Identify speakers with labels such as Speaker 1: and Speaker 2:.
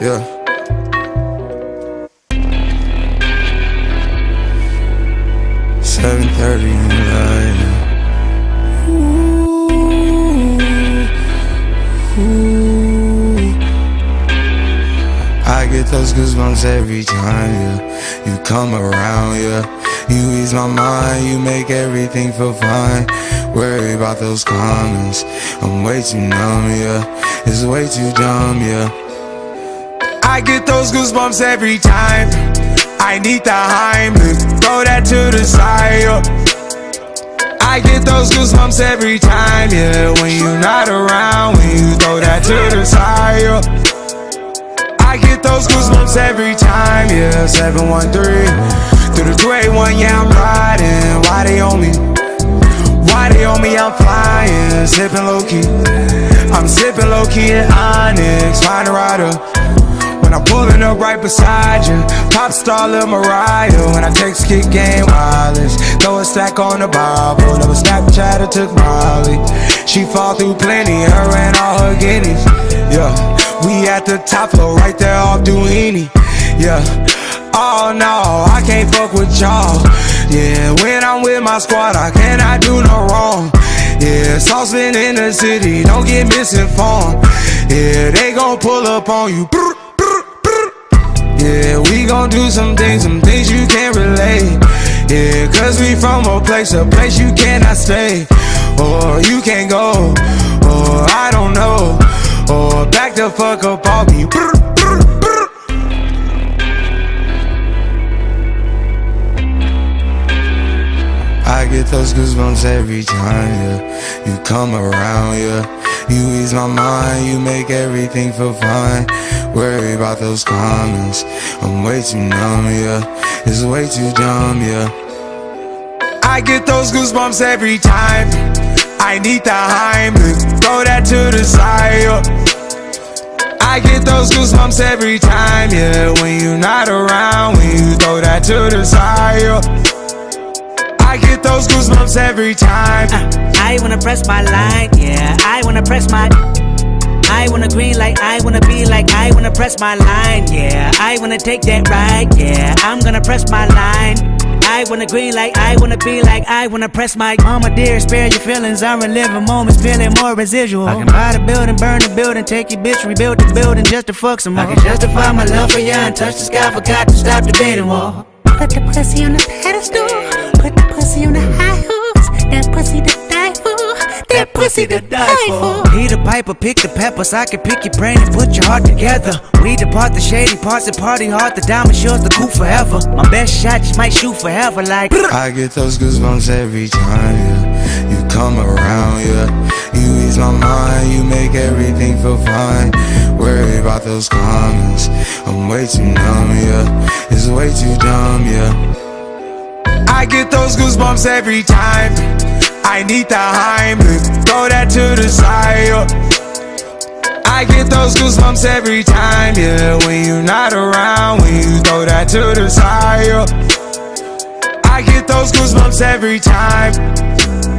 Speaker 1: Yeah. $7:30 in the night. I get those goosebumps every time, yeah. You come around, yeah. You ease my mind, you make everything feel fine. Worry about those comments, I'm way too numb, yeah. It's way too dumb, yeah. I get those goosebumps every time. I need the Heimlich, throw that to the side, yeah. I get those goosebumps every time, yeah. When you're not around, when you throw that to the side, yeah. I get those goosebumps every time, yeah. 713 through the 281, yeah, I'm riding. Why they on me? Why they on me? I'm flying, sippin' lowkey. I'm sippin' lowkey in Onyx, find a rider. When I'm pullin' up right beside you, pop star Lil Mariah. When I text kick game wireless, throw a stack on the Bible. Never Snapchat or took Molly. She fall through plenty, her and all her guineas. Yeah, we at the top floor, right there off Duini. Yeah, oh no, I can't fuck with y'all. Yeah, when I'm with my squad, I cannot do no wrong. Yeah, saucepan in the city, don't get misinformed. Yeah, they gon' pull up on you. Yeah, we gon' do some things you can't relate. Yeah, cause we from a place you cannot stay. Or you can't go, or I don't know. Or back the fuck up off me. I get those goosebumps every time, yeah. You come around, yeah. You ease my mind, you make everything feel fine. Worry about those comments, I'm way too numb, yeah. It's way too dumb, yeah. I get those goosebumps every time. I need the Heimlich, throw that to the side, yeah. I get those goosebumps every time, yeah. When you're not around, when you throw that to the side, yeah. I get those goosebumps every time.
Speaker 2: I wanna press my line, yeah. I wanna press my. I wanna green like I wanna be like I wanna press my line, yeah. I wanna take that ride, yeah. I'm gonna press my line. I wanna green like I wanna be like I wanna press my. Mama dear, spare your feelings. I'm reliving moments, feeling more residual. I can buy the building, burn the building, take your bitch, rebuild the building just to fuck some more. I can justify my love for you and touch the sky, forgot to stop the dating war.
Speaker 3: Put the pussy on the pedestal, put the pussy on the high hooks. That pussy to die for, that pussy to die for.
Speaker 2: Heat a pipe or pick the peppers, I can pick your brain and put your heart together. We depart the shady parts and party hard, the diamond shows the coup forever. My best shot just might shoot forever like.
Speaker 1: I get those goosebumps every time, yeah. You come around, yeah. You ease my mind, you make everything feel fine. Worry about those comments, I'm way too numb, yeah. It's way too dumb, yeah. I get those goosebumps every time. I need the Heimlich, throw that to the side, yeah. I get those goosebumps every time, yeah. When you're not around, when you throw that to the side, yeah. I get those goosebumps every time.